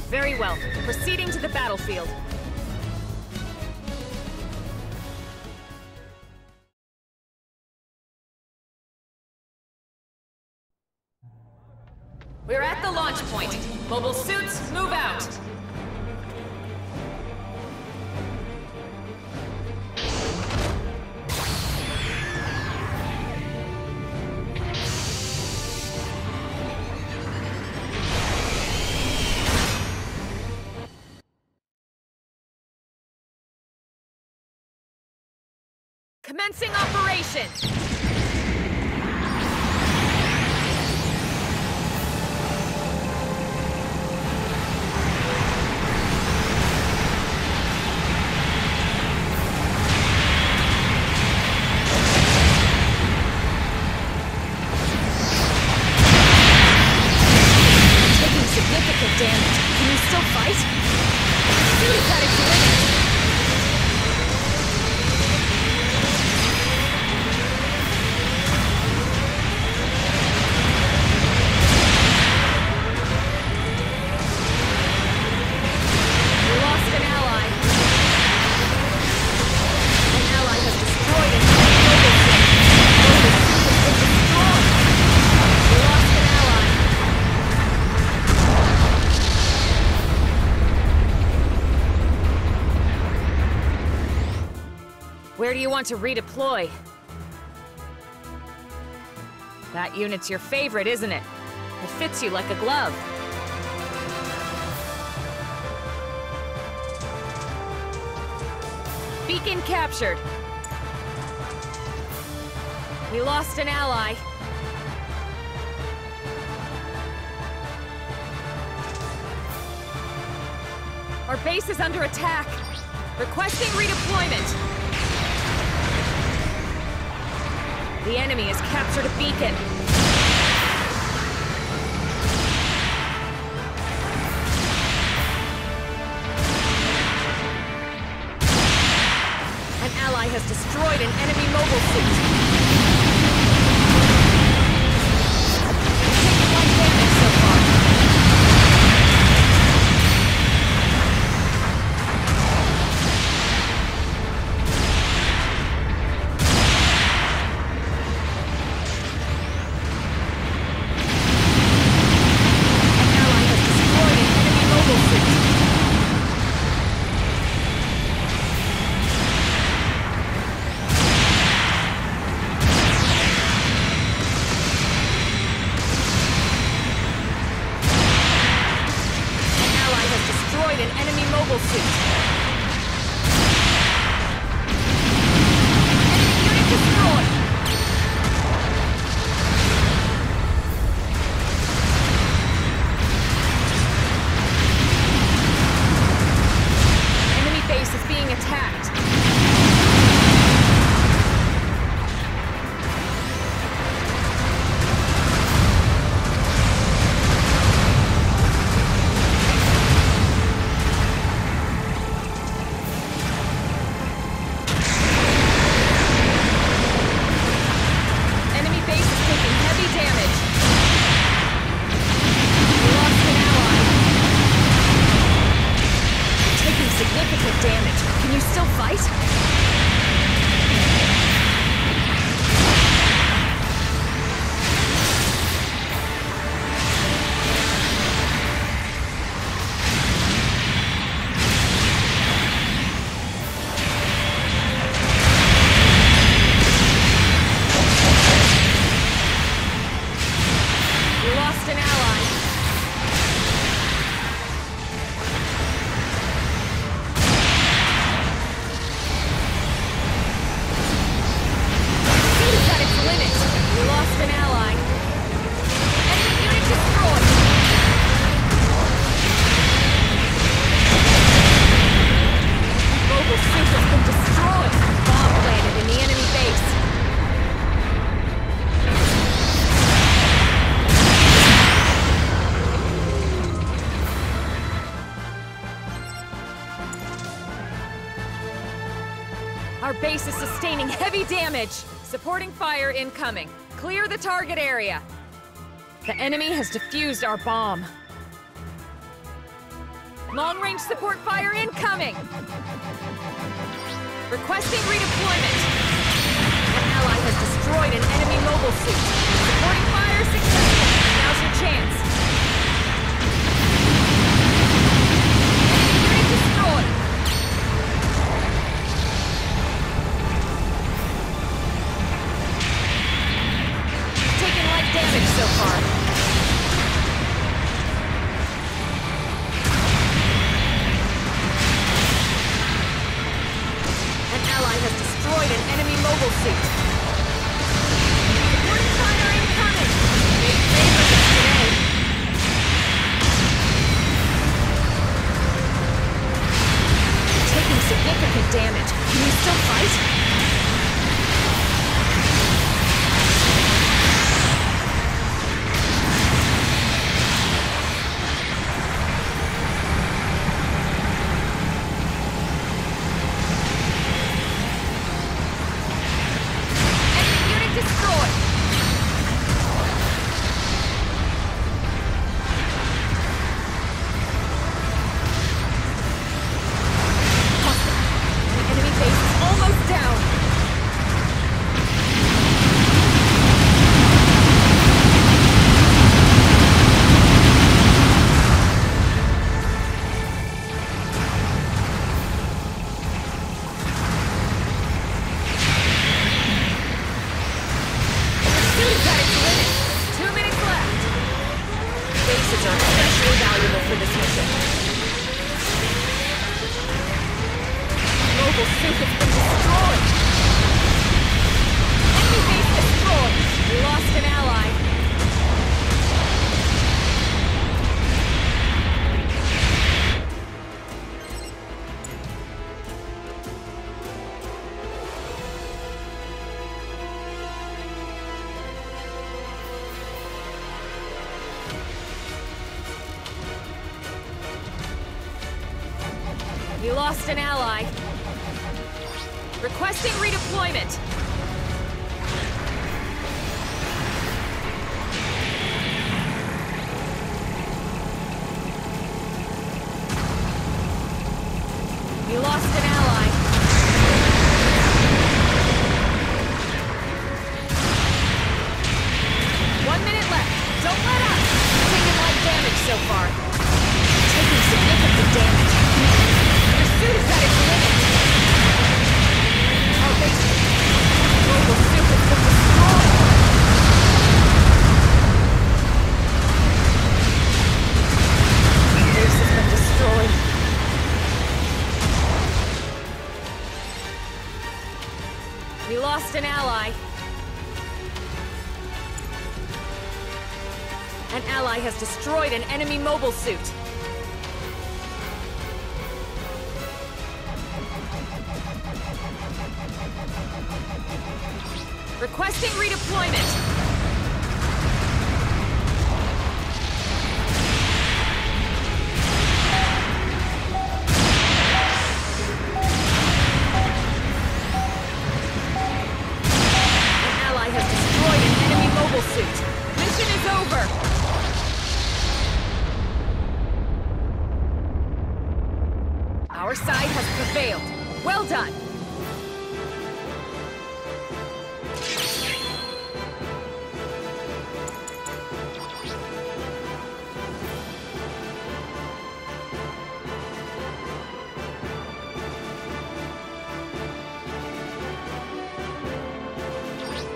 Very well. Proceeding to the battlefield. We're at the launch point. Mobile suits, move out! Commencing operation! Significant damage. Can you still fight? Suit is at its limit. We lost an ally. An ally has destroyed an enemy mobile suit. Mobile suit has been destroyed. We lost an ally. Where do you want to redeploy? That unit's your favorite, isn't it? It fits you like a glove. Beacon captured. We lost an ally. Our base is under attack. Requesting redeployment. The enemy has captured a beacon. An ally has destroyed an enemy mobile suit. Taking 1 damage so far. An enemy mobile suit. Enemy unit destroyed. Enemy base is being attacked. Significant damage. Can you still fight? We lost an ally. We lost an ally. Enemy unit destroyed. Mobile suit has been destroyed. Bomb planted in the enemy base. Our base is sustaining heavy damage. Supporting fire incoming. Clear the target area. The enemy has defused our bomb. Long-range support fire incoming! Requesting redeployment. An ally has destroyed an enemy mobile suit. Supporting fire successful. Now's your chance. Enemy unit destroyed. Taking light damage so far. Has destroyed an enemy mobile suit. Supporting fire incoming! Big favorites today. Taking significant damage. Can you still fight? Bases are especially valuable for this mission. Mobile suit has been destroyed! Enemy base destroyed! We lost an ally. We lost an ally. Requesting redeployment. We lost an ally. One minute left. Don't let up. Taking light damage so far. Taking significant damage. Suit is at its limit. Our base mobile suit has been destroyed. The base has been destroyed. We lost an ally. An ally has destroyed an enemy mobile suit. Requesting redeployment. An ally has destroyed an enemy mobile suit. Mission is over. Our side has prevailed. Well done.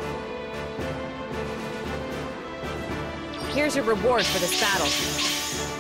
Here's your reward for this battle.